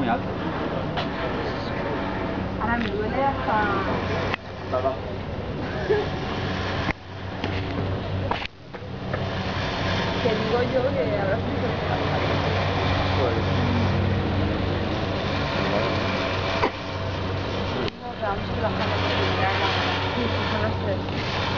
muy alto. Ahora me duele hasta... Nada. Que digo yo que ahora sí que me pasa. Pues... No, que vamos a ir bajando porque ya... Sí, son las 3.